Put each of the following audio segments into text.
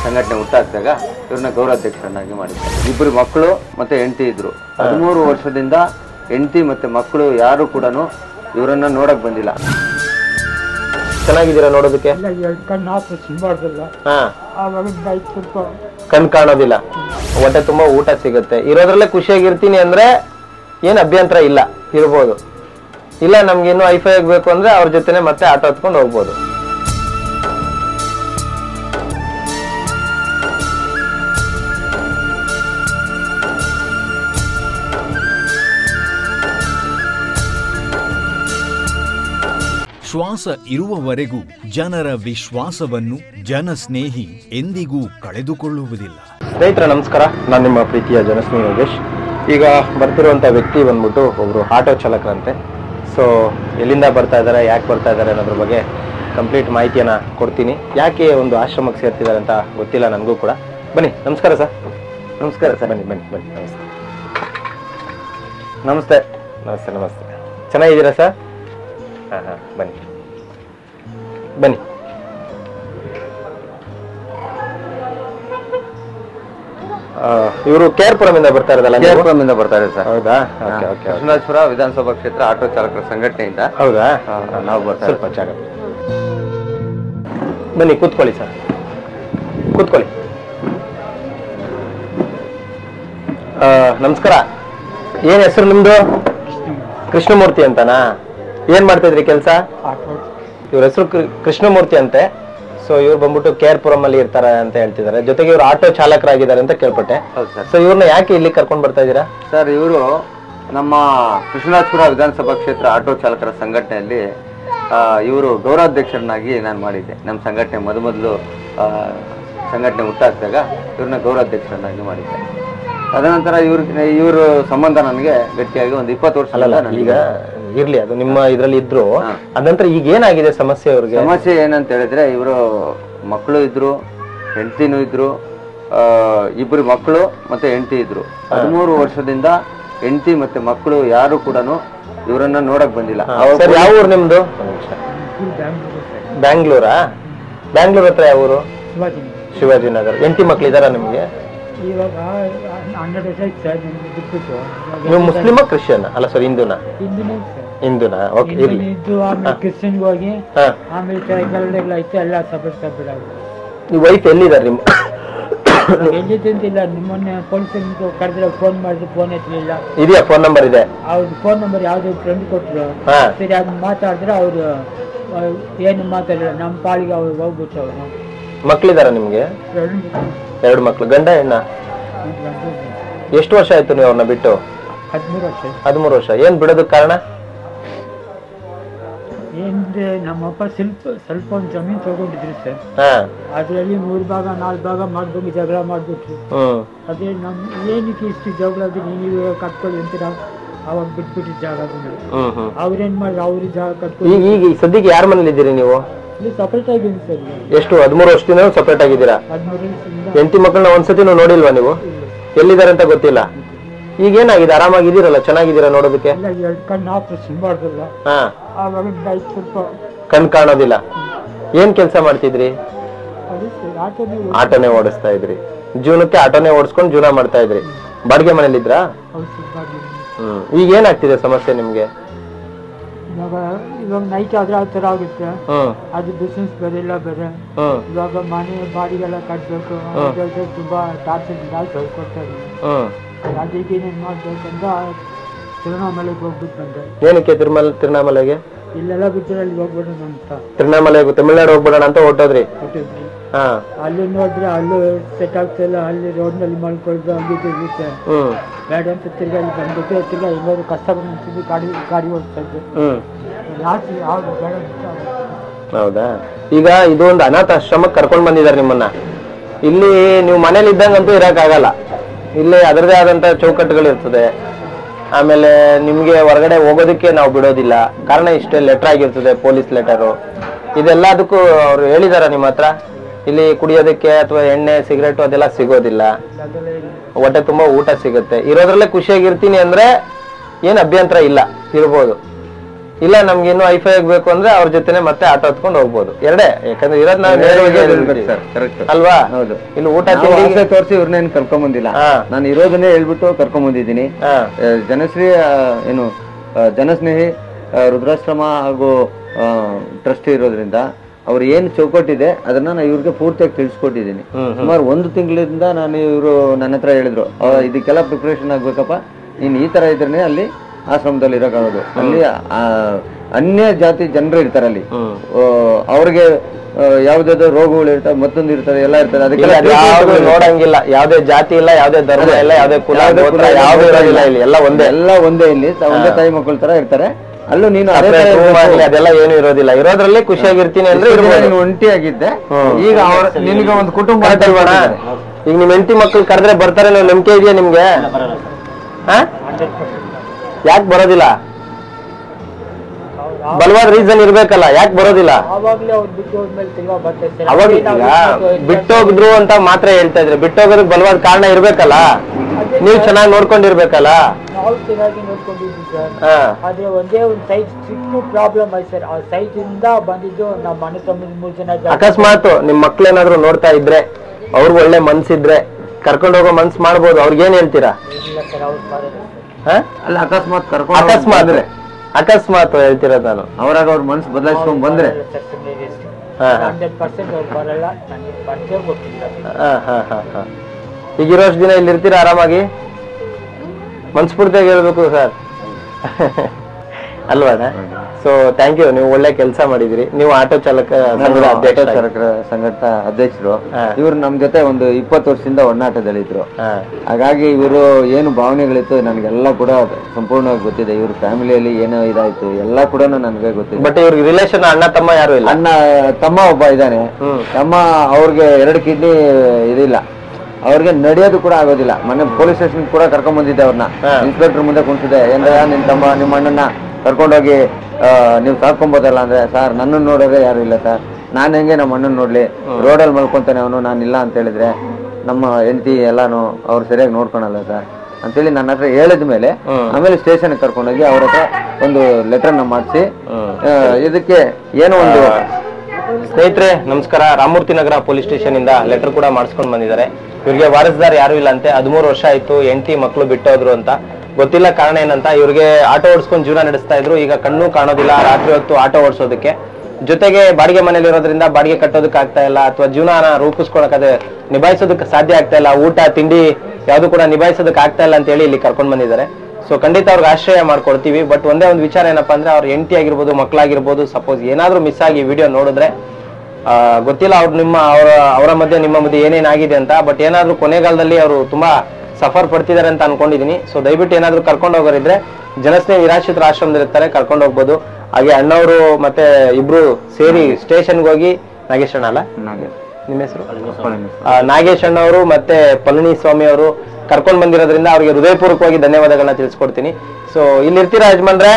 ಸಂಘಟನೆ ಹುಟ್ಟಾಕ್ದಾಗ ಇವ್ರನ್ನ ಗೌರವಾಧ್ಯಕ್ಷರನ್ನಾಗಿ ಮಾಡಿದ್ದಾರೆ. ಇಬ್ಬರು ಮಕ್ಕಳು ಮತ್ತೆ ಹೆಂಡತಿ ಇದ್ರು. 13 ವರ್ಷದಿಂದ ಹೆಂಡತಿ ಮತ್ತೆ ಮಕ್ಕಳು ಯಾರು ಕೂಡ ಇವರನ್ನ ನೋಡಕ್ ಬಂದಿಲ್ಲ. ಚೆನ್ನಾಗಿದ್ದೀರಾ ನೋಡೋದಕ್ಕೆ? ಕಣ್ ಕಾಣೋದಿಲ್ಲ, ಹೊಟ್ಟೆ ತುಂಬಾ ಊಟ ಸಿಗುತ್ತೆ, ಇರೋದ್ರಲ್ಲೇ ಖುಷಿಯಾಗಿರ್ತೀನಿ ಅಂದ್ರೆ ಏನ್ ಅಭ್ಯಂತರ ಇಲ್ಲ, ಇರ್ಬೋದು. ಇಲ್ಲ ನಮ್ಗೆ ಇನ್ನು ಐಫೈ ಆಗ್ಬೇಕು ಅಂದ್ರೆ ಅವ್ರ ಜೊತೆನೆ ಮತ್ತೆ ಆಟೋ ಹತ್ಕೊಂಡು ಹೋಗ್ಬೋದು. ಶ್ವಾಸ ಇರುವವರೆಗೂ ಜನರ ವಿಶ್ವಾಸವನ್ನು ಜನಸ್ನೇಹಿ ಎಂದಿಗೂ ಕಳೆದುಕೊಳ್ಳುವುದಿಲ್ಲ. ಸ್ನೇಹಿತರೆ ನಮಸ್ಕಾರ, ನಾನು ನಿಮ್ಮ ಪ್ರೀತಿಯ ಜನಸ್ನೇಹಿ ಯೋಗೇಶ್. ಈಗ ಬರ್ತಿರುವಂತ ವ್ಯಕ್ತಿ ಬಂದ್ಬಿಟ್ಟು ಒಬ್ರು ಆಟೋ ಚಾಲಕರಂತೆ. ಸೊ ಎಲ್ಲಿಂದ ಬರ್ತಾ ಇದ್ದಾರೆ, ಯಾಕೆ ಬರ್ತಾ ಇದ್ದಾರೆ ಅನ್ನೋದ್ರ ಬಗ್ಗೆ ಕಂಪ್ಲೀಟ್ ಮಾಹಿತಿಯನ್ನ ಕೊಡ್ತೀನಿ. ಯಾಕೆ ಒಂದು ಆಶ್ರಮಕ್ಕೆ ಸೇರ್ತಿದ್ದಾರೆ ಅಂತ ಗೊತ್ತಿಲ್ಲ ನನಗೂ ಕೂಡ. ಬನ್ನಿ. ನಮಸ್ಕಾರ ಸರ್. ನಮಸ್ಕಾರ ಸರ್. ಬನ್ನಿ ಬನ್ನಿ ಬನ್ನಿ. ನಮಸ್ತೆ. ನಮಸ್ತೆ ನಮಸ್ತೆ ನಮಸ್ತೆ. ಚೆನ್ನಾಗಿದ್ದೀರಾ ಸರ್? ಹಾಂ ಹಾಂ, ಬನ್ನಿ ಬನ್ನಿ. ಇವರು KR ಇಂದ ಬರ್ತಾ ಇರೋದಲ್ಲ? KR ಇಂದ ಬರ್ತಾ ಇದೆ ಸರ್. ಹೌದಾ? ಕೃಷ್ಣರಾಜಪುರ ವಿಧಾನಸಭಾ ಕ್ಷೇತ್ರ ಆಟೋ ಚಾಲಕರ ಸಂಘಟನೆಯಿಂದ. ಹೌದಾ? ನಾವು ಬರ್ತಾ ಸ್ವಲ್ಪ ಜಾಗ ಬನ್ನಿ, ಕೂತ್ಕೊಳ್ಳಿ ಸರ್, ಕೂತ್ಕೊಳ್ಳಿ. ನಮಸ್ಕಾರ. ಏನ್ ಹೆಸರು ನಿಮ್ದು? ಕೃಷ್ಣಮೂರ್ತಿ ಅಂತನಾ? ಏನ್ ಮಾಡ್ತಾ ಇದ್ರಿ ಕೆಲಸ? ಇವ್ರ ಹೆಸರು ಕೃಷ್ಣಮೂರ್ತಿ ಅಂತೆ. ಸೊ ಇವ್ರು ಬಂದ್ಬಿಟ್ಟು KR ಅಲ್ಲಿ ಇರ್ತಾರೆ ಅಂತ ಹೇಳ್ತಿದ್ದಾರೆ. ಜೊತೆಗೆ ಇವ್ರು ಆಟೋ ಚಾಲಕರಾಗಿದ್ದಾರೆ ಅಂತ ಕೇಳ್ಪಟ್ಟೆ. ಸೊ ಇವ್ರನ್ನ ಯಾಕೆ ಇಲ್ಲಿ ಕರ್ಕೊಂಡ್ ಬರ್ತಾ ಇದ್ದೀರಾ ಸರ್? ಇವರು ನಮ್ಮ ಕೃಷ್ಣರಾಜಪುರ ವಿಧಾನಸಭಾ ಕ್ಷೇತ್ರ ಆಟೋ ಚಾಲಕರ ಸಂಘಟನೆಯಲ್ಲಿ ಇವರು ಗೌರವಾಧ್ಯಕ್ಷರನ್ನಾಗಿ ನಾನು ಮಾಡಿದ್ದೆ. ನಮ್ಮ ಸಂಘಟನೆ ಮೊದಲು ಸಂಘಟನೆ ಹುಟ್ಟಾಕ್ದಾಗ ಇವ್ರನ್ನ ಗೌರವಾಧ್ಯಕ್ಷರನ್ನಾಗಿ ಮಾಡಿದ್ದೆ. ತದನಂತರ ಇವರು ಸಂಬಂಧ ನನಗೆ ಗಟ್ಟಿಯಾಗಿ ಒಂದು 20 ವರ್ಷ. ಈಗ ಇರ್ಲಿ, ಅದು ನಿಮ್ಮ ಇದ್ರಲ್ಲಿ ಇದ್ರು. ಅದಂತರ ಈಗ ಏನಾಗಿದೆ ಸಮಸ್ಯೆ ಅವ್ರಿಗೆ? ಸಮಸ್ಯೆ ಏನಂತ ಹೇಳಿದ್ರೆ, ಇವರು ಮಕ್ಕಳು ಇದ್ರು, ಹೆಂಡತಿನೂ ಇದ್ರು. ಇಬ್ಬರು ಮಕ್ಕಳು ಮತ್ತೆ ಹೆಂಡತಿ ಇದ್ರು. 13 ವರ್ಷದಿಂದ ಹೆಂಡತಿ ಮತ್ತೆ ಮಕ್ಕಳು ಯಾರು ಕೂಡ ಇವರನ್ನ ನೋಡಕ್ ಬಂದಿಲ್ಲ. ಯಾವ ಊರು ನಿಮ್ದು? ಬ್ಯಾಂಗ್ಳೂರಾ? ಬ್ಯಾಂಗ್ಳೂರ್ ಹತ್ರ ಯಾವ ಊರು? ಶಿವಾಜಿನಗರ. ಹೆಂಡತಿ ಮಕ್ಳಿದಾರ ನಿಮ್ಗೆ? ನೀವು ಮುಸ್ಲಿಮ ಕ್ರಿಶ್ಚಿಯನ್? ಅಲ್ಲ ಸರ್, ಹಿಂದೂನಾ? ಹಿಂದೂನಾ? ಓಕೆ, ಇರ್ಲಿ. ಕ್ರಿಶ್ಚಿಯನ್ಗೆ ಹೋಗಿ ಆಮೇಲೆ ಕೆಳಗಡೆ ಐತೆ ಎಲ್ಲ ಸಪರೇಟ್ ಸಪರೇಟ್ ಆಗುತ್ತೆ. ನೀವು ವೈಫ್ ಎಲ್ಲಿದ್ದಾರೆ ನಿಮ್ಮ? ಎಲ್ಲಿದ್ದಂತಿಲ್ಲ. ನಿಮ್ಮನ್ನೆ ಪೊಲೀಸ್ ಕರೆದ್ರೆ ಫೋನ್ ಮಾಡಿದ್ರೆ ಫೋನ್ ಎತ್ತಲಿಲ್ಲ. ಇದೆಯಾ? ಫೋನ್ ನಂಬರ್ ಇದೆ? ಅವ್ರ ಫೋನ್ ನಂಬರ್ ಯಾವ್ದು ಫ್ರೆಂಡ್ ಕೊಟ್ಟರು. ಸರಿ, ಅದು ಮಾತಾಡಿದ್ರೆ ಅವ್ರು ಏನು ಮಾತಾಡಿಲ್ಲ. ನಮ್ಮ ಪಾಳಿಗೆ ಅವ್ರು ಹೋಗ್ಬಿಟ್ಟು. ಅವರು ಮಕ್ಳಿದಾರ ನಿಮ್ಗೆ? 2 ಮಕ್ಳು. ಗಂಡ ಹೆಣ್ಣ? ಎಷ್ಟು ವರ್ಷ ಆಯ್ತು ನೀವು ಅವ್ರನ್ನ ಬಿಟ್ಟು? 13 ವರ್ಷ. 13 ವರ್ಷ. ಏನ್ ಬಿಡೋದಕ್ಕೆ ಕಾರಣ? ಏನ್ರೆ ನಮ್ಮಪ್ಪ ಸ್ವಲ್ಪ ಒಂದು ಜಮೀನು ತಗೊಂಡಿದ್ರು ಸರ್. ಅದ್ರಲ್ಲಿ 3 ಭಾಗ 4 ಭಾಗ ಮಾಡ್ಬೇಕು, ಜಗಳ ಮಾಡ್ಬಿಟ್ರು. ಅದೇ ಏನಕ್ಕೆ ಇಷ್ಟು ಜಗಳ ನೀವು ಕಟ್ಕೊಳ್ಳಿ ಅಂತೀರ? ಅವಾಗ ಬಿಟ್ಬಿಟ್ಟು ಜಾಗ ಅವ್ರೇನ್ ಮಾಡಿ ಅವ್ರ ಜಾಗ ಕಟ್ಕೊಳ್ಳಿ. ಈಗ ಸದ್ಯಕ್ಕೆ ಯಾರ ಮನೇಲಿ ಇದ್ದೀರಿ ನೀವು? ಸಪರೇಟ್ ಆಗಿದ್ದೀನಿ ಸರ್. ಎಷ್ಟು? 13 ವರ್ಷದಿಂದ ಸಪರೇಟ್ ಆಗಿದ್ದೀರಾ? 13 ವರ್ಷದಿಂದ. ಹೆಂಡತಿ ಮಕ್ಕಳನ್ನ ಒಂದ್ಸತಿ ನೋಡಿಲ್ವಾ ನೀವು? ಎಲ್ಲಿದ್ದಾರೆ ಅಂತ ಗೊತ್ತಿಲ್ಲ. ಈಗ ಏನಾಗಿದೆ? ಆರಾಮಾಗಿದ್ದೀರಲ್ಲ, ಚೆನ್ನಾಗಿದ್ದೀರಾ ನೋಡೋದಕ್ಕೆ? ಕಣ್ಣು ಆಪರೇಷನ್ ಮಾಡ್ದಲ್ಲ, ಸ್ವಲ್ಪ ಕಣ್ ಕಾಣೋದಿಲ್ಲ. ಏನ್ ಕೆಲಸ ಮಾಡ್ತಿದ್ರಿ? ಆಟೋನೇ ಓಡಿಸ್ತಾ ಇದ್ರಿ. ಜೀವನಕ್ಕೆ ಆಟೋನೇ ಓಡಿಸ್ಕೊಂಡು ಜೀವನ ಮಾಡ್ತಾ ಇದ್ರಿ. ಬಾಡಿಗೆ ಮನೇಲಿ ಇದ್ರಾ? ಈಗ ಏನಾಗ್ತಿದೆ ಸಮಸ್ಯೆ ನಿಮ್ಗೆ? ಇವಾಗ ನೈಟ್ ಆದ್ರೆ ಆ ತರ ಆಗುತ್ತೆ. ಅದು ಬಿಸಿನೆಸ್ ಬರಲ್ಲ ಬೇರೆ. ಇವಾಗ ಮನೆ ಬಾಡಿಗೆಲ್ಲ ಕಟ್ಬೇಕು. ತುಂಬಾ ಟಾರ್ಚರ್ ಕೊಡ್ತಾರೆ. ಅದಕ್ಕೆ ಏನೇನ್ ಮಾಡ್ಬೇಕಂತ ತಿರುವಣ್ಣಾಮಲೆಗೆ ಹೋಗ್ಬಿಟ್ಟು ಬಂದೆ. ಏನಕ್ಕೆ ತಿರುವಣ್ಣಾಮಲೆಗೆ? ಇಲ್ಲೆಲ್ಲ ಬಿಟ್ಟು ಅಲ್ಲಿ ಹೋಗ್ಬಿಡೋಣ ಅಂತ. ತಿರುವಣ್ಣಾಮಲೆಗೆ ತಮಿಳ್ನಾಡು ಹೋಗ್ಬಿಡೋಣ ಅಂತ ಹೊರಟೋದ್ರಿ? ಅಲ್ಲಿ ನೋಡಿದ್ರೆ ಅಲ್ಲೂ ಸೆಟ್ ಆಗ್ತಾ ಇಲ್ಲ. ಅಲ್ಲಿ ರೋಡ್ ನಲ್ಲಿ ಮಾಡ್ಕೊಳ್ದು ಹಂಗಿರುತ್ತೆ. ಬೇಡ ಅಂತ ತಿರ್ಗಿ ಅಲ್ಲಿ ಬಂದ್ಬಿಟ್ಟು ತಿರ್ಗಿ ಎಲ್ಲರೂ ಕಷ್ಟ ಬಂದು ಗಾಡಿ ಓಡಿಸ್ತಾ ಇದ್ದೆ. ಯಾವ್ದು ಬೇಡ. ಹೌದಾ? ಈಗ ಇದು ಒಂದು ಅನಾಥಾಶ್ರಮಕ್ಕೆ ಕರ್ಕೊಂಡ್ ಬಂದಿದ್ದಾರೆ ನಿಮ್ಮನ್ನ. ಇಲ್ಲಿ ನೀವು ಮನೇಲಿ ಇದ್ದಂಗಂತೂ ಇರಕ್ಕಾಗಲ್ಲ. ಇಲ್ಲಿ ಅದರದೇ ಆದಂತ ಚೌಕಟ್ಟುಗಳಿರ್ತದೆ. ಆಮೇಲೆ ನಿಮ್ಗೆ ಹೊರಗಡೆ ಹೋಗೋದಕ್ಕೆ ನಾವು ಬಿಡೋದಿಲ್ಲ. ಕಾರಣ ಇಷ್ಟೇ, ಲೆಟರ್ ಆಗಿರ್ತದೆ, ಪೊಲೀಸ್ ಲೆಟರು. ಇದೆಲ್ಲದಕ್ಕೂ ಅವ್ರು ಹೇಳಿದಾರ ನಿಮ್ಮ ಹತ್ರ? ಇಲ್ಲಿ ಕುಡಿಯೋದಕ್ಕೆ ಅಥವಾ ಎಣ್ಣೆ ಸಿಗರೇಟು ಅದೆಲ್ಲ ಸಿಗೋದಿಲ್ಲ. ಹೊಟ್ಟೆ ತುಂಬಾ ಊಟ ಸಿಗುತ್ತೆ, ಇರೋದ್ರಲ್ಲೇ ಖುಷಿಯಾಗಿರ್ತೀನಿ ಅಂದ್ರೆ ಏನ್ ಅಭ್ಯಂತರ ಇಲ್ಲ, ಇರ್ಬೋದು. ಇಲ್ಲ ನಮ್ಗೆ ಇನ್ನು ಐಫೈ ಬೇಕು ಅಂದ್ರೆ ಅವ್ರ ಜೊತೆನೆ ಮತ್ತೆ ಆಟೋ ಹತ್ಕೊಂಡು ಹೋಗ್ಬೋದು. ಎರಡೇ, ಯಾಕಂದ್ರೆ ಇರೋದ್ ನಾವು ಅಲ್ವಾ. ಹೌದು. ಇಲ್ಲಿ ಊಟ ತೋರಿಸಿ ಇವ್ರನ್ನೇನು ಕರ್ಕೊಂಡ್ ಬಂದಿಲ್ಲ, ನಾನು ಇರೋದನ್ನೇ ಹೇಳ್ಬಿಟ್ಟು ಕರ್ಕೊಂಡ್ ಬಂದಿದ್ದೀನಿ. ಜನಶ್ರೀ ಏನು ಜನಸ್ನೇಹಿ ರುದ್ರಾಶ್ರಮ ಹಾಗೂ ಟ್ರಸ್ಟಿ ಇರೋದ್ರಿಂದ ಅವ್ರು ಏನ್ ಚೌಕಟ್ಟಿದೆ ಅದನ್ನ ನಾನು ಇವ್ರಿಗೆ ಪೂರ್ತಿಯಾಗಿ ತಿಳಿಸ್ಕೊಟ್ಟಿದ್ದೀನಿ. ಸುಮಾರು 1 ತಿಂಗಳಿಂದ ನಾನು ಇವರು ನನ್ನ ಹತ್ರ ಹೇಳಿದ್ರು, ಇದಕ್ಕೆಲ್ಲ ಪ್ರಿಪರೇಷನ್ ಆಗ್ಬೇಕಪ್ಪ, ನೀನ್ ಈ ತರ ಇದ್ರೆ ಅಲ್ಲಿ ಆಶ್ರಮದಲ್ಲಿ ಇರೋಕ್ಕಾಗೋದು. ಅಲ್ಲಿ ಅನ್ಯ ಜಾತಿ ಜನರು ಇರ್ತಾರೆ ಅಲ್ಲಿ, ಅವ್ರಿಗೆ ಯಾವ್ದಾದ್ರು ರೋಗಗಳು ಇರ್ತವೆ, ಮತ್ತೊಂದು ಇರ್ತದೆ, ಎಲ್ಲ ಇರ್ತದೆ. ಅದಕ್ಕೆಲ್ಲ ನೋಡಂಗಿಲ್ಲ, ಯಾವ್ದೇ ಜಾತಿ ಇಲ್ಲ, ಯಾವ್ದೇ ಧರ್ಮ ಇಲ್ಲ, ಯಾವ್ದೇ ಕುಲ ಯಾವ್ದು ಇರೋದಿಲ್ಲ ಇಲ್ಲಿ, ಎಲ್ಲ ಒಂದೇ ಇಲ್ಲಿ ಒಂದೇ ತಾಯಿ ಮಕ್ಕಳ ತರ ಇರ್ತಾರೆ. ಅಲ್ಲೂ ನೀನು ಅದೆಲ್ಲ ಏನು ಇರೋದಿಲ್ಲ, ಇರೋದ್ರಲ್ಲಿ ಖುಷಿಯಾಗಿರ್ತೀನಿ ಅಂದ್ರೆ ನೀನು ಒಂಟಿಯಾಗಿದ್ದೆ. ಈಗ ನಿನ್ಗೆ ಒಂದು ಕುಟುಂಬ ಈಗ ನಿಮ್ ಹೆಂಡತಿ ಮಕ್ಕಳು ಕರೆದ್ರೆ ಬರ್ತಾರೆ, ನೀವು ನಂಬಿಕೆ ಇದೆಯಾ ನಿಮ್ಗೆ? ಯಾಕೆ ಬರೋದಿಲ್ಲ? ಬಲವಾದ ರೀಸನ್ ಇರ್ಬೇಕಲ್ಲ, ಯಾಕೆ ಬರೋದಿಲ್ಲ? ಅವಾಗ ಬಿಟ್ಟೋಗಿದ್ರು ಅಂತ ಮಾತ್ರ ಹೇಳ್ತಾ ಇದ್ರೆ, ಬಿಟ್ಟೋಗೋದಕ್ಕೆ ಬಲವಾದ ಕಾರಣ ಇರ್ಬೇಕಲ್ಲ, ನೀವು ಚೆನ್ನಾಗಿ ನೋಡ್ಕೊಂಡಿರ್ಬೇಕಲ್ಲ. ನಾವು ಚೆನ್ನಾಗಿ ನೋಡ್ಕೊಂಡಿದ್ವಿ ಸರ್, ಆದ್ರೆ ಒಂದೇ ಒಂದು ಸೈಟ್ ಚಿಕ್ಕ ಪ್ರಾಬ್ಲಮ್ ಆಯ್ತು ಸರ್. ಆ ಸೈಟ್ ಇಂದ ಬಂದಿದ್ದು ನಮ್ಮ ಮನೆ ತಮ್ಮ 3 ಜನ. ಅಕಸ್ಮಾತ್ ನಿಮ್ ಮಕ್ಳೇನಾದ್ರು ನೋಡ್ತಾ ಇದ್ರೆ, ಅವ್ರಿಗೆ ಒಳ್ಳೆ ಮನ್ಸಿದ್ರೆ ಕರ್ಕೊಂಡು ಹೋಗೋ ಮನ್ಸ್ ಮಾಡ್ಬೋದು, ಅವ್ರಿಗೇನ್ ಹೇಳ್ತೀರಾ? ಇಲ್ಲ ಸರ್, ಅವ್ರು ಬರೋದು ಅಲ್ಲ, ಅಕಸ್ಮಾತ್ ಹೇಳ್ತಿರೋದು ನಾನು. ಅವ್ರಾಗ ಅವ್ರ ಮನ್ಸು ಬದಲಾಯಿಸ್ಕೊಂಡ್ ಬಂದ್ರೆ 100% ಅವ್ರು ಬರಲ್ಲ, ನನಗೆ ಪರಿಚಯ ಗೊತ್ತಿಲ್ಲ. ಈಗಿರೋಷ್ಟು ದಿನ ಇಲ್ಲಿ ಇರ್ತೀರಾ ಆರಾಮಾಗಿ? ಮನ್ಸ್ಫೂರ್ತಿಯಾಗಿ ಹೇಳ್ಬೇಕು ಸರ್, ಅಲ್ವಾಣ? ಸೊ ಥ್ಯಾಂಕ್ ಯು, ನೀವು ಒಳ್ಳೆ ಕೆಲಸ ಮಾಡಿದಿರಿ. ನೀವು ಆಟೋ ಚಾಲಕರ ಸಂಘಟನಾ ಅಧ್ಯಕ್ಷರು. ಇವ್ರು ನಮ್ ಜೊತೆ ಒಂದು 20 ವರ್ಷದಿಂದ ಒಡನಾಟದಲ್ಲಿದ್ರು. ಹಾಗಾಗಿ ಇವರು ಏನು ಭಾವನೆಗಳಿತ್ತು ನನಗೆಲ್ಲ ಕೂಡ ಸಂಪೂರ್ಣವಾಗಿ ಗೊತ್ತಿದೆ. ಇವ್ರ ಫ್ಯಾಮಿಲಿಯಲ್ಲಿ ಏನೋ ಇದಾಯ್ತು ಎಲ್ಲ ಕೂಡ ನನಗೆ ಗೊತ್ತಿದೆ. ಬಟ್ ಇವ್ರಿಗೆ ರಿಲೇಷನ್ ಅಣ್ಣ ತಮ್ಮ ಯಾರು ಇಲ್ಲ? ಅಣ್ಣ ತಮ್ಮ ಒಬ್ಬ ಇದ್ದಾನೆ. ತಮ್ಮ ಅವ್ರಿಗೆ 2 ಕಿಡ್ನಿ ಇದಿಲ್ಲ, ಅವ್ರಿಗೆ ನಡೆಯೋದು ಕೂಡ ಆಗೋದಿಲ್ಲ. ಮೊನ್ನೆ ಪೊಲೀಸ್ ಸ್ಟೇಷನ್ ಕೂಡ ಕರ್ಕೊಂಡ್ ಬಂದಿದ್ದೆ ಅವ್ರನ್ನ, ಇನ್ಸ್ಪೆಕ್ಟರ್ ಮುಂದೆ ಕುಣಿಸಿದೆ. ಏನ್ರ ನಿನ್ ತಮ್ಮ ನಿಮ್ಮ ಅಣ್ಣನ ಕರ್ಕೊಂಡೋಗಿ ನೀವು ಸಾಕೊಂಬೋದಲ್ಲ ಅಂದ್ರೆ, ಸರ್ ನನ್ನನ್ನು ನೋಡೋದೇ ಯಾರು ಇಲ್ಲ ಸರ್, ನಾನು ಹೆಂಗೆ ನಮ್ಮ ಅಣ್ಣನ ನೋಡ್ಲಿ, ರೋಡಲ್ಲಿ ಮಲ್ಕೊಂತಾನೆ ಅವನು, ನಾನು ಇಲ್ಲ ಅಂತ ಹೇಳಿದ್ರೆ ನಮ್ಮ ಹೆಂಡತಿ ಎಲ್ಲಾನು ಅವ್ರು ಸರಿಯಾಗಿ ನೋಡ್ಕೊಳಲ್ಲ ಸರ್ ಅಂತೇಳಿ ನನ್ನ ಹತ್ರ ಹೇಳಿದ ಮೇಲೆ ಆಮೇಲೆ ಸ್ಟೇಷನ್ ಕರ್ಕೊಂಡೋಗಿ ಅವ್ರ ಹತ್ರ ಒಂದು ಲೆಟರ್ನ ಮಾಡಿಸಿ ಇದಕ್ಕೆ ಏನೋ ಒಂದು. ಸ್ನೇಹಿತರೆ ನಮಸ್ಕಾರ, ರಾಮಮೂರ್ತಿ ನಗರ ಪೊಲೀಸ್ ಸ್ಟೇಷನ್ ಇಂದ ಲೆಟರ್ ಕೂಡ ಮಾಡಿಸ್ಕೊಂಡು ಬಂದಿದ್ದಾರೆ. ಇವ್ರಿಗೆ ವಾರಸ್ದಾರ್ ಯಾರು ಇಲ್ಲ ಅಂತೆ, 13 ವರ್ಷ ಆಯ್ತು, ಹೆಂಡತಿ ಮಕ್ಕಳು ಬಿಟ್ಟೋದ್ರು ಅಂತ. ಗೊತ್ತಿಲ್ಲ ಕಾರಣ ಏನಂತ. ಇವ್ರಿಗೆ ಆಟೋ ಓಡಿಸ್ಕೊಂಡು ಜೀವನ ನಡೆಸ್ತಾ ಇದ್ರು, ಈಗ ಕಣ್ಣು ಕಾಣೋದಿಲ್ಲ ರಾತ್ರಿ ಹೊತ್ತು ಆಟೋ ಓಡಿಸೋದಕ್ಕೆ. ಜೊತೆಗೆ ಬಾಡಿಗೆ ಮನೇಲಿ ಇರೋದ್ರಿಂದ ಬಾಡಿಗೆ ಕಟ್ಟೋದಕ್ಕೆ ಆಗ್ತಾ ಇಲ್ಲ, ಅಥವಾ ಜೀವನ ರೂಪಿಸ್ಕೊಳಕ್ಕೆ ನಿಭಾಯಿಸೋದಕ್ಕೆ ಸಾಧ್ಯ ಆಗ್ತಾ ಇಲ್ಲ, ಊಟ ತಿಂಡಿ ಯಾವ್ದು ಕೂಡ ನಿಭಾಯಿಸೋದಕ್ಕೆ ಆಗ್ತಾ ಇಲ್ಲ ಅಂತ ಹೇಳಿ ಇಲ್ಲಿ ಕರ್ಕೊಂಡ್ ಬಂದಿದ್ದಾರೆ. ಸೊ ಖಂಡಿತ ಅವ್ರಿಗೆ ಆಶ್ರಯ ಮಾಡ್ಕೊಡ್ತೀವಿ. ಬಟ್ ಒಂದೇ ಒಂದು ವಿಚಾರ ಏನಪ್ಪಾ ಅಂದ್ರೆ, ಅವ್ರ ಹೆಂಡತಿ ಆಗಿರ್ಬೋದು, ಮಕ್ಕಳಾಗಿರ್ಬೋದು, ಸಪೋಸ್ ಏನಾದ್ರೂ ಮಿಸ್ ಆಗಿ ವಿಡಿಯೋ ನೋಡಿದ್ರೆ ಗೊತ್ತಿಲ್ಲ ಅವರ ಮಧ್ಯೆ ನಿಮ್ಮ ಮಧ್ಯೆ ಏನೇನಾಗಿದೆ ಅಂತ. ಬಟ್ ಏನಾದ್ರೂ ಕೊನೆಗಾಲದಲ್ಲಿ ಅವರು ತುಂಬಾ ಸಫರ್ ಪಡ್ತಿದ್ದಾರೆ ಅಂತ ಅನ್ಕೊಂಡಿದೀನಿ. ಸೊ ದಯವಿಟ್ಟು ಏನಾದ್ರು ಕರ್ಕೊಂಡು ಹೋಗೋರಿದ್ರೆ ಜನಸ್ನೇಹಿ ನಿರಾಶ್ರಿತರ ಆಶ್ರಮದಲ್ಲಿ ಇರ್ತಾರೆ, ಕರ್ಕೊಂಡು ಹೋಗ್ಬೋದು. ಹಾಗೆ ಅಣ್ಣವರು ಮತ್ತೆ ಇಬ್ರು ಸೇರಿ ಸ್ಟೇಷನ್ಗೆ ಹೋಗಿ, ನಾಗೇಶ್ ಅಣ್ಣ ಅಲ್ಲ ನಿಮ್ಮ ಹೆಸರು? ನಾಗೇಶ್ ಅಣ್ಣವರು ಮತ್ತೆ ಪಳನಿಸ್ವಾಮಿ ಅವರು ಕರ್ಕೊಂಡ್ ಬಂದಿರೋದ್ರಿಂದ ಅವ್ರಿಗೆ ಹೃದಯಪೂರ್ವಕವಾಗಿ ಧನ್ಯವಾದಗಳನ್ನ ತಿಳಿಸ್ಕೊಡ್ತೀನಿ. ಸೊ ಇಲ್ಲಿ ಇರ್ತೀರಾ ಯಜಮಾನ್ರೆ?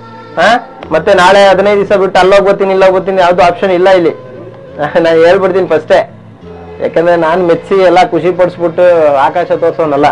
ಮತ್ತೆ ನಾಳೆ 15 ದಿವಸ ಬಿಟ್ಟು ಅಲ್ಲೋಗ್ಬೋತೀನಿ ಇಲ್ಲೋಗ್ಬೋತೀನಿ ಯಾವ್ದು ಆಪ್ಷನ್ ಇಲ್ಲ ಇಲ್ಲಿ. ನಾನು ಹೇಳ್ಬಿಡ್ತೀನಿ ಫಸ್ಟೇ, ಯಾಕಂದ್ರೆ ನಾನ್ ಮೆಚ್ಚಿ ಎಲ್ಲಾ ಖುಷಿ ಪಡಿಸ್ಬಿಟ್ಟು ಆಕಾಶ ತೋರ್ಸೋನಲ್ಲ.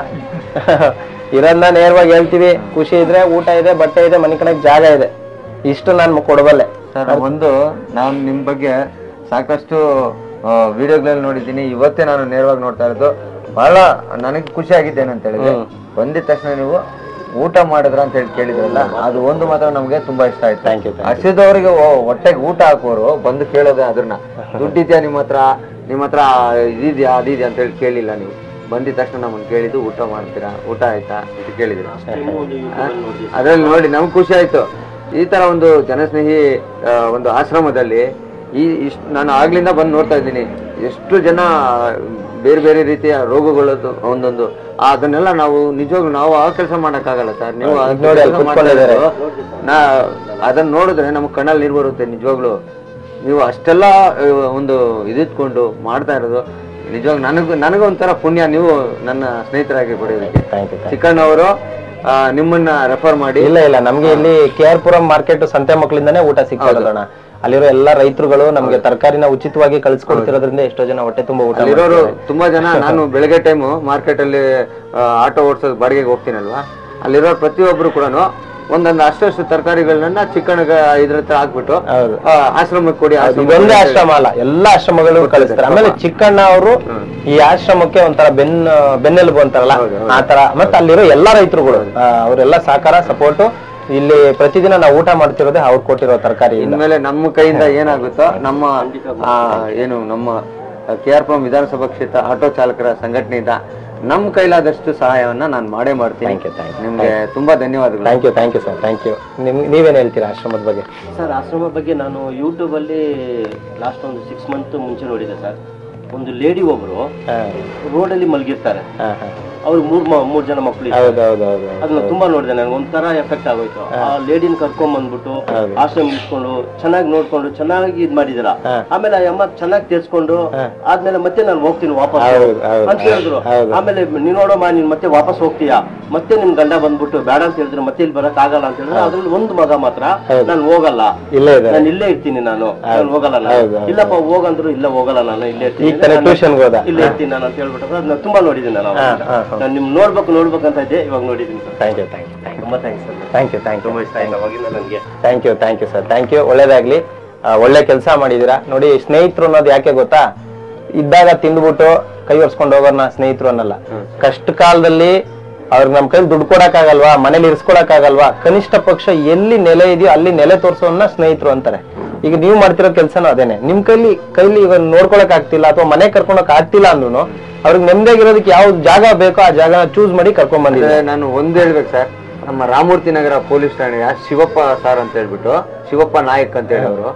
ಇರೋದನ್ನ ನೇರವಾಗಿ ಹೇಳ್ತೀವಿ. ಖುಷಿ ಇದ್ರೆ ಊಟ ಇದೆ, ಬಟ್ಟೆ ಇದೆ, ಮನೆ ಕಡೆಗೆ ಜಾಗ ಇದೆ, ಇಷ್ಟು ನಾನು ಕೊಡಬಲ್ಲೆ. ಒಂದು ನಾನು ನಿಮ್ ಬಗ್ಗೆ ಸಾಕಷ್ಟು ವಿಡಿಯೋಗಳಲ್ಲಿ ನೋಡಿದ್ದೀನಿ, ಇವತ್ತೇ ನಾನು ನೇರವಾಗಿ ನೋಡ್ತಾ ಇರೋದು. ಬಹಳ ನನಗೆ ಖುಷಿ ಆಗಿದ್ದೇನೆ ಅಂತ ಹೇಳಿದ್ರೆ, ಬಂದಿದ ತಕ್ಷಣ ನೀವು ಊಟ ಮಾಡಿದ್ರ ಅಂತ ಹೇಳಿ ಕೇಳಿದ್ರಲ್ಲ, ಅದು ಒಂದು ಮಾತ್ರ ನಮ್ಗೆ ತುಂಬಾ ಇಷ್ಟ ಆಯ್ತು. Thank you. ಹಸಿದವರಿಗೆ ಹೊಟ್ಟೆಗೆ ಊಟ ಹಾಕೋರು ಬಂದು ಕೇಳೋದೆ ಅದನ್ನ, ದುಡ್ಡಿದ್ಯಾ ನಿಮ್ಮ ಹತ್ರ ಇದಿದ್ಯಾ ಅದಿದ್ಯಾ ಅಂತ ಹೇಳಿ ಕೇಳಿಲ್ಲ. ನೀವು ಬಂದಿದ ತಕ್ಷಣ ನಮ್ಮನ್ನು ಕೇಳಿದ್ದು ಊಟ ಮಾಡ್ತೀರಾ, ಊಟ ಆಯ್ತಾ ಅಂತ ಕೇಳಿದ್ರಿ. ಅದ್ರಲ್ಲಿ ನೋಡಿ ನಮ್ಗೆ ಖುಷಿ ಆಯ್ತು. ಈ ತರ ಒಂದು ಜನಸ್ನೇಹಿ ಒಂದು ಆಶ್ರಮದಲ್ಲಿ ಇಷ್ಟು ನಾನು ಆಗ್ಲಿಂದ ಬಂದು ನೋಡ್ತಾ ಇದ್ದೀನಿ, ಎಷ್ಟು ಜನ ಬೇರೆ ಬೇರೆ ರೀತಿಯ ರೋಗಗಳದ್ದು ಒಂದೊಂದು, ಅದನ್ನೆಲ್ಲ ನಾವು ನಿಜವಾಗ್ಲೂ ನಾವು ಆ ಕೆಲಸ ಮಾಡಕ್ಕಾಗಲ್ಲ ಸರ್. ನೀವು ಅದನ್ನ ನೋಡಿದ್ರೆ ನಮ್ಗೆ ಕಣ್ಣಲ್ಲಿ ನೀರು ಬರುತ್ತೆ. ನಿಜವಾಗ್ಲು ನೀವು ಅಷ್ಟೆಲ್ಲ ಒಂದು ಇದಿಟ್ಕೊಂಡು ಮಾಡ್ತಾ ಇರೋದು ನಿಜವಾಗ್ ನನಗೊಂಥರ ಪುಣ್ಯ. ನೀವು ನನ್ನ ಸ್ನೇಹಿತರಾಗಿ ಪಡೆಯೋದಕ್ಕೆ ಚಿಕ್ಕಣ್ಣವರು ನಿಮ್ಮನ್ನ ರೆಫರ್ ಮಾಡಿ. ಇಲ್ಲ ನಮ್ಗೆ ಇಲ್ಲಿ KR ಪುರಂ ಮಾರ್ಕೆಟ್ ಸಂತೆ ಮಕ್ಕಳಿಂದಾನೇ ಊಟ ಸಿಗ್ತಾ ಇರೋದಣ್ಣ. ಅಲ್ಲಿರೋ ಎಲ್ಲಾ ರೈತರುಗಳು ನಮ್ಗೆ ತರಕಾರಿನ ಉಚಿತವಾಗಿ ಕಳಿಸ್ಕೊಡ್ತಿರೋದ್ರಿಂದ ಎಷ್ಟೋ ಜನ ಹೊಟ್ಟೆ ತುಂಬಾ ಊಟ ಇರೋರು ತುಂಬಾ ಜನ. ನಾನು ಬೆಳಗ್ಗೆ ಟೈಮು ಮಾರ್ಕೆಟ್ ಅಲ್ಲಿ ಆಟೋ ಓಡಿಸೋದು ಬಾಡಿಗೆಗೆ ಹೋಗ್ತೀನಲ್ವಾ, ಅಲ್ಲಿರೋ ಪ್ರತಿಯೊಬ್ರು ಕೂಡ ಒಂದೊಂದು ಅಷ್ಟು ತರಕಾರಿಗಳನ್ನ ಚಿಕ್ಕಣ ಇದ್ರ ಹತ್ರ ಹಾಕ್ಬಿಟ್ಟು ಆಶ್ರಮಕ್ಕೆ ಕೊಡಿ. ಇದೊಂದೇ ಆಶ್ರಮ ಅಲ್ಲ, ಎಲ್ಲಾ ಆಶ್ರಮಗಳು ಕಳಿಸ್ತಾರೆ. ಆಮೇಲೆ ಚಿಕ್ಕಣ್ಣ ಅವರು ಈ ಆಶ್ರಮಕ್ಕೆ ಒಂಥರ ಬೆನ್ನೆಲುಬು ಅಂತಾರಲ್ಲ ಆ ತರ. ಮತ್ತೆ ಅಲ್ಲಿರೋ ಎಲ್ಲಾ ರೈತರುಗಳು ಅವರೆಲ್ಲ ಸಹಕಾರ ಸಪೋರ್ಟ್. ಇಲ್ಲಿ ಪ್ರತಿದಿನ ನಾವು ಊಟ ಮಾಡ್ತಿರೋದೇ ಅವ್ರು ಕೊಟ್ಟಿರೋ ತರಕಾರಿ. ಇನ್ಮೇಲೆ ನಮ್ಮ ಕೈಯಿಂದ ಏನಾಗುತ್ತೋ ನಮ್ಮ ಏನು ನಮ್ಮ KR ಪುರಂ ವಿಧಾನಸಭಾ ಕ್ಷೇತ್ರ ಆಟೋ ಚಾಲಕರ ಸಂಘಟನೆಯಿಂದ ನಮ್ಮ ಕೈಲಾದಷ್ಟು ಸಹಾಯವನ್ನ ನಾನು ಮಾಡೇ ಮಾಡ್ತೀನಿ. ನಿಮ್ಗೆ ತುಂಬಾ ಧನ್ಯವಾದಗಳು. Thank you sir, thank you. ನೀವೇನ್ ಹೇಳ್ತೀರಾ ಆಶ್ರಮದ ಬಗ್ಗೆ? ಸರ್, ಆಶ್ರಮ ಬಗ್ಗೆ ನಾನು ಯೂಟ್ಯೂಬಲ್ಲಿ ಲಾಸ್ಟ್ ಒಂದು 6 ಮಂತ್ ಮುಂಚೆ ನೋಡಿದೆ ಸರ್. ಒಂದು ಲೇಡಿ ಒಬ್ರು ರೋಡಲ್ಲಿ ಮಲಗಿರ್ತಾರೆ, ಅವ್ರಿಗೆ ಮೂರ್ ಜನ ಮಕ್ಕಳು. ಅದನ್ನ ತುಂಬಾ ನೋಡಿದೆ ನಾನು, ಒಂಥರ ಎಫೆಕ್ಟ್ ಆಗೋಯ್ತು. ಆ ಲೇಡಿನ ಕರ್ಕೊಂಡ್ ಬಂದ್ಬಿಟ್ಟು ಆಶ್ರಮ ಇಟ್ಕೊಂಡು ಚೆನ್ನಾಗಿ ನೋಡ್ಕೊಂಡು ಚೆನ್ನಾಗಿ ಇದ್ ಮಾಡಿದಿರ. ಆಮೇಲೆ ಆ ಅಮ್ಮ ಚೆನ್ನಾಗಿ ತೆರ್ಸ್ಕೊಂಡು ಆದ್ಮೇಲೆ ಮತ್ತೆ ನಾನು ಹೋಗ್ತೀನಿ ವಾಪಸ್ ಅಂತ ಹೇಳಿದ್ರು. ಆಮೇಲೆ ನೀನ್ ನೋಡಮ್ಮ, ನೀನ್ ಮತ್ತೆ ವಾಪಸ್ ಹೋಗ್ತೀಯಾ, ಮತ್ತೆ ನಿಮ್ ಗಂಡ ಬಂದ್ಬಿಟ್ಟು ಬೇಡ ಅಂತ ಹೇಳಿದ್ರು, ಮತ್ತೆ ಇಲ್ಲಿ ಬರಕ್ ಆಗಲ್ಲ ಅಂತ ಹೇಳಿದ್ರೆ ಅದ್ರಲ್ಲಿ ಒಂದು ಮಗ ಮಾತ್ರ ನಾನು ಹೋಗಲ್ಲ, ನಾನು ಇಲ್ಲೇ ಇರ್ತೀನಿ, ನಾನು ಹೋಗಲ್ಲ. ಇಲ್ಲಪ್ಪ ಹೋಗಂದ್ರು, ಇಲ್ಲ ಹೋಗಲ್ಲ, ನಾನು ಇಲ್ಲೇ ಇರ್ತೀನಿ, ಇಲ್ಲೇ ಇರ್ತೀನಿ ನಾನು ಅಂತ ಹೇಳ್ಬಿಟ್ಟು ಅದನ್ನ ತುಂಬಾ ನೋಡಿದ್ದೀನಿ ನಾನು. ನಾನು ನಿಮ್ ನೋಡ್ಬೇಕಂತ ಇದ್ದೆ, ಇವಾಗ ನೋಡಿದ್ದೀನಿ ಸರ್. ತುಂಬಾ ಥ್ಯಾಂಕ್ಸ್ ಸರ್. ತುಂಬಾ ಇಷ್ಟ ಆಯ್ತು ಅವಾಗಿಂದ ನನಗೆ. Thank you sir, thank you. ಒಳ್ಳೇದಾಗ್ಲಿ, ಒಳ್ಳೆ ಕೆಲಸ ಮಾಡಿದೀರಾ. ನೋಡಿ, ಸ್ನೇಹಿತರು ಅನ್ನೋದು ಯಾಕೆ ಗೊತ್ತಾ, ಇದ್ದಾಗ ತಿಂದ್ಬಿಟ್ಟು ಕೈ ಒರ್ಸ್ಕೊಂಡು ಹೋಗೋರ್ನ ಸ್ನೇಹಿತರು ಅನ್ನಲ್ಲ. ಕಷ್ಟ ಕಾಲದಲ್ಲಿ ಅವ್ರಿಗೆ ನಮ್ ಕೈಲಿ ದುಡ್ಡು ಕೊಡಕ್ಕಾಗಲ್ವಾ, ಮನೇಲಿ ಇರಿಸ್ಕೊಳಕ್ಕಾಗಲ್ವಾ, ಕನಿಷ್ಠ ಪಕ್ಷ ಎಲ್ಲಿ ನೆಲೆ ಇದೆಯೋ ಅಲ್ಲಿ ನೆಲೆ ತೋರ್ಸೋನ್ನ ಸ್ನೇಹಿತರು ಅಂತಾರೆ. ಈಗ ನೀವು ಮಾಡ್ತಿರೋ ಕೆಲ್ಸನೂ ಅದೇನೆ. ನಿಮ್ ಕೈಲಿ ಇವಾಗ ನೋಡ್ಕೊಳಕ್ ಆಗ್ತಿಲ್ಲ ಅಥವಾ ಮನೆ ಕರ್ಕೊಳಕ್ ಆಗ್ತಿಲ್ಲ ಅಂದ್ರೂ ಅವ್ರಿಗೆ ನೆಮ್ಮದಿಯಾಗಿರೋದಕ್ಕೆ ಯಾವ ಜಾಗ ಬೇಕೋ ಆ ಜಾಗ ಚೂಸ್ ಮಾಡಿ ಕರ್ಕೊಂಡ್ ಬಂದಿದೆ. ನಾನು ಒಂದ್ ಹೇಳ್ಬೇಕು ಸರ್, ನಮ್ಮ ರಾಮಮೂರ್ತಿ ನಗರ ಪೊಲೀಸ್ ಠಾಣೆಯ ಶಿವಪ್ಪ ಸಾರ್ ಅಂತ ಹೇಳ್ಬಿಟ್ಟು, ಶಿವಪ್ಪ ನಾಯಕ್ ಅಂತ ಹೇಳೋರು,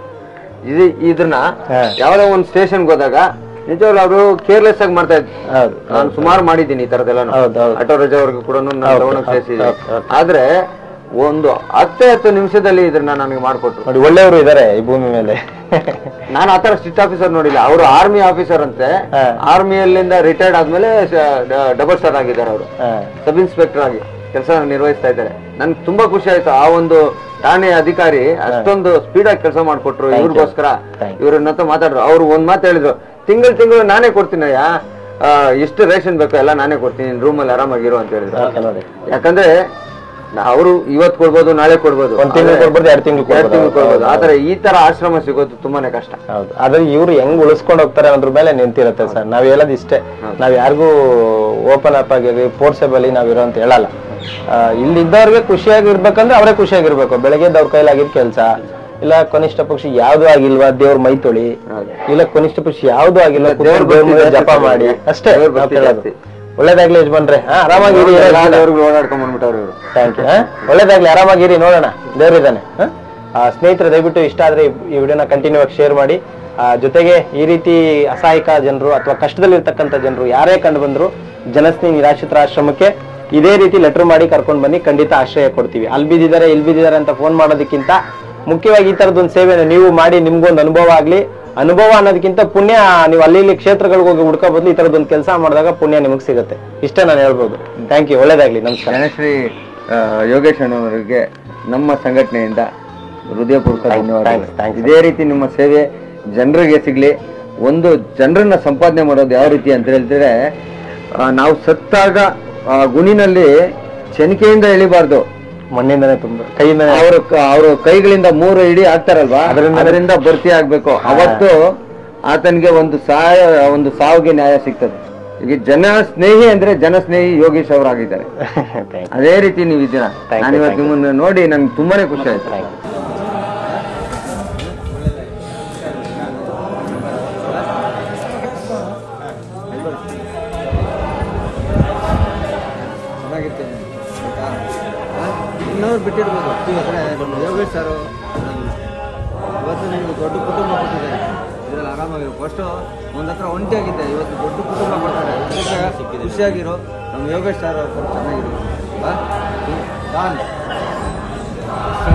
ಇದನ್ನ ಯಾವ್ದೋ ಒಂದ್ ಸ್ಟೇಷನ್ಗೆ ಹೋದಾಗ ನಿಜವಾಗ್ಲೂ ಅವರು ಕೇರ್ಲೆಸ್ ಆಗಿ ಮಾಡ್ತಾ ಇದ್ರು. ನಾನು ಸುಮಾರು ಮಾಡಿದ್ದೀನಿ ಈ ತರದೆಲ್ಲ, ಆಟೋ ರಜಾ ಅವ್ರಿಗೆ ಕೂಡ ತಗೊಂಡೋಗಿ ಸೇರಿಸಿದೆ. ಆದ್ರೆ ಒಂದು 10 ನಿಮಿಷದಲ್ಲಿ ಇದನ್ನ ನನಗೆ ಮಾಡ್ಕೊಟ್ರು. ನೋಡಿ, ಒಳ್ಳೆಯವರು ಇದಾರೆ ಈ ಭೂಮಿ ಮೇಲೆ. ನಾನು ಆತರ ಸ್ಟ್ರಿಕ್ಟ್ ಆಫೀಸರ್ ನೋಡಿಲ್ಲ. ಅವರು ಆರ್ಮಿ ಆಫೀಸರ್ ಅಂತೆ, ಆರ್ಮಿಯಲ್ಲಿಂದ ರಿಟೈರ್ಡ್ ಆದ್ಮೇಲೆ ಡಬಲ್ ಸ್ಟಾರ್ ಆಗಿದ್ದಾರೆ. ಅವರು ಸಬ್ ಇನ್ಸ್ಪೆಕ್ಟರ್ ಆಗಿ ಕೆಲಸ ನಿರ್ವಹಿಸ್ತಾ ಇದ್ದಾರೆ. ನನ್ಗೆ ತುಂಬಾ ಖುಷಿ ಆಯ್ತು. ಆ ಒಂದು ಠಾಣೆಯ ಅಧಿಕಾರಿ ಅಷ್ಟೊಂದು ಸ್ಪೀಡ್ ಆಗಿ ಕೆಲಸ ಮಾಡ್ಕೊಟ್ರು ಇವ್ರಿಗೋಸ್ಕರ. ಇವ್ರನ್ನಂತ ಮಾತಾಡ್ರು. ಅವ್ರು ಒಂದ್ ಮಾತು ಹೇಳಿದ್ರು, ತಿಂಗಳು ನಾನೇ ಕೊಡ್ತೀನಯ್ಯ, ಎಷ್ಟು ರೇಷನ್ ಬೇಕೋ ಎಲ್ಲ ನಾನೇ ಕೊಡ್ತೀನಿ, ರೂಮಲ್ಲಿ ಆರಾಮಾಗಿರು ಅಂತ ಹೇಳಿದ್ರು. ಯಾಕಂದ್ರೆ ಅವರು ಇವತ್ತು ಕೊಡ್ಬೋದು, ನಾಳೆ ಕೊಡ್ಬೋದು, 1 ತಿಂಗಳು ಕೊಡ್ಬೋದು, 2 ತಿಂಗಳು ಕೊಡ್ಬೋದು. ಆದ್ರೆ ಈ ತರ ಆಶ್ರಮ ಸಿಗೋದು ತುಂಬಾನೇ ಕಷ್ಟ. ಹೌದು, ಆದ್ರೆ ಇವ್ರು ಹೆಂಗ್ ಉಳಿಸ್ಕೊಂಡು ಹೋಗ್ತಾರೆ ಅನ್ನೋದ್ರ ಮೇಲೆ ನಿಂತಿರುತ್ತೆ ಸರ್. ನಾವ್ ಹೇಳೋದು ಇಷ್ಟೇ, ನಾವ್ ಯಾರಿಗೂ ಓಪನ್ ಅಪ್ ಆಗಿ ಫೋರ್ಸೆಬಲಿ ನಾವಿರೋ ಅಂತ ಹೇಳಲ್ಲ. ಇಲ್ಲಿದ್ದವ್ರಿಗೆ ಖುಷಿಯಾಗಿರ್ಬೇಕಂದ್ರೆ ಅವರೇ ಖುಷಿಯಾಗಿರ್ಬೇಕು. ಬೆಳಗ್ಗೆ ಅವ್ರ ಕೈಲಾಗಿದ್ ಕೆಲ್ಸ, ಇಲ್ಲ ಕನಿಷ್ಠ ಪಕ್ಷ ಯಾವ್ದು ಆಗಿಲ್ವಾ ದೇವ್ರ ಮೈ ತೊಳಿ, ಇಲ್ಲ ಕನಿಷ್ಠ ಪಕ್ಷ ಯಾವ್ದು ಆಗಿಲ್ಲ ದೇವ್ರ ಜಪ ಮಾಡಿ ಅಷ್ಟೇ. ಒಳ್ಳೇದಾಗ್ಲಿ ಯಜಮಾನ್ರೆ, ಆರಾಮಾಗಿರಿ, ಓಡಾಡ್ಕೊಂಡ್ ಬಂದ್ಬಿಟ್ಟವ್ರು. Thank you. ಒಳ್ಳೇದಾಗ್ಲಿ, ಆರಾಮಾಗಿರಿ, ನೋಡೋಣ, ದೇವ್ರಿದ್ದಾನೆ. ಸ್ನೇಹಿತರೆ, ದಯವಿಟ್ಟು ಇಷ್ಟ ಆದ್ರೆ ಈ ವಿಡಿಯೋನ ಕಂಟಿನ್ಯೂ ಆಗಿ ಶೇರ್ ಮಾಡಿ. ಜೊತೆಗೆ ಈ ರೀತಿ ಅಸಹಾಯಕ ಜನರು ಅಥವಾ ಕಷ್ಟದಲ್ಲಿರ್ತಕ್ಕಂಥ ಜನರು ಯಾರೇ ಕಂಡು ಬಂದ್ರು ಜನಸ್ನೇಹಿ ನಿರಾಶ್ರಿತರ ಆಶ್ರಮಕ್ಕೆ ಇದೇ ರೀತಿ ಲೆಟರ್ ಮಾಡಿ ಕರ್ಕೊಂಡು ಬನ್ನಿ, ಖಂಡಿತ ಆಶ್ರಯ ಕೊಡ್ತೀವಿ. ಅಲ್ಲಿ ಬಿದ್ದಿದ್ದಾರೆ ಇಲ್ಲಿ ಬಿದ್ದಿದ್ದಾರೆ ಅಂತ ಫೋನ್ ಮಾಡೋದಕ್ಕಿಂತ ಮುಖ್ಯವಾಗಿ ಈ ತರದೊಂದು ಸೇವೆನ ನೀವು ಮಾಡಿ ನಿಮ್ಗೊಂದು ಅನುಭವ ಆಗ್ಲಿ. ಅನುಭವ ಅನ್ನೋದಕ್ಕಿಂತ ಪುಣ್ಯ, ನೀವು ಅಲ್ಲಿ ಕ್ಷೇತ್ರಗಳಿಗೆ ಹೋಗಿ ಹುಡ್ಕೋ ಬದಲು ಈ ತರದೊಂದು ಕೆಲಸ ಮಾಡಿದಾಗ ಪುಣ್ಯ ನಿಮಗೆ ಸಿಗುತ್ತೆ. ಇಷ್ಟೇ ನಾನು ಹೇಳ್ಬೋದು. ಥ್ಯಾಂಕ್ ಯು, ಒಳ್ಳೇದಾಗ್ಲಿ, ನಮಸ್ಕಾರ. ಶ್ರೀ ಯೋಗೇಶ್ ಅಣ್ಣವರಿಗೆ ನಮ್ಮ ಸಂಘಟನೆಯಿಂದ ಹೃದಯಪೂರ್ವಕ ಧನ್ಯವಾದಗಳು. ಇದೇ ರೀತಿ ನಿಮ್ಮ ಸೇವೆ ಜನರಿಗೆ ಸಿಗ್ಲಿ. ಒಂದು ಜನರನ್ನ ಸಂಪಾದನೆ ಮಾಡೋದು ಯಾವ ರೀತಿ ಅಂತ ಹೇಳಿದ್ರೆ, ನಾವು ಸತ್ತಾಗ ಗುಣಿನಲ್ಲಿ ಚೆನಿಕೆಯಿಂದ ಎಳಿಬಾರ್ದು, ಮಣ್ಣಿಂದನೇ ತುಂಬ ಕೈಯಿಂದ ಅವರು ಕೈಗಳಿಂದ 3 ಇಡಿ ಆಗ್ತಾರಲ್ವಾ, ಅದರಿಂದ ಭರ್ತಿ ಆಗ್ಬೇಕು. ಅವತ್ತು ಆತನಿಗೆ ಒಂದು ಸಾವಿಗೆ ನ್ಯಾಯ ಸಿಗ್ತದೆ. ಈಗ ಜನ ಸ್ನೇಹಿ ಅಂದ್ರೆ ಜನ ಸ್ನೇಹಿ ಯೋಗೇಶ್ ಅವರಾಗಿದ್ದಾರೆ. ಅದೇ ರೀತಿ ನೀವು ಇದ್ದೀರಾ. ನಾನಿವತ್ತು ನಿಮ್ಮನ್ನು ನೋಡಿ ನನ್ಗೆ ತುಂಬಾನೇ ಖುಷಿ ಆಯ್ತು. ಇನ್ನೊಂದು ಬಿಟ್ಟಿರ್ಬೋದು. ಯೋಗೇಶ್ ಸರ್ ಇವತ್ತು ನಿಮ್ಗೆ ದೊಡ್ಡ ಕುಟುಂಬ ಕೊಟ್ಟಿದ್ದಾರೆ, ಇದ್ರಲ್ಲಿ ಆರಾಮಾಗಿರೋ. ಫಸ್ಟು ಒಂದ್ ಹತ್ರ ಒಂಟಿಯಾಗಿದ್ದೆ, ಇವತ್ತು ದೊಡ್ಡ ಕುಟುಂಬ ಕೊಡ್ತಾರೆ. ಖುಷಿಯಾಗಿರೋ ನಮ್ಮ ಯೋಗೇಶ್ ಸರ್ ಚೆನ್ನಾಗಿರೋ.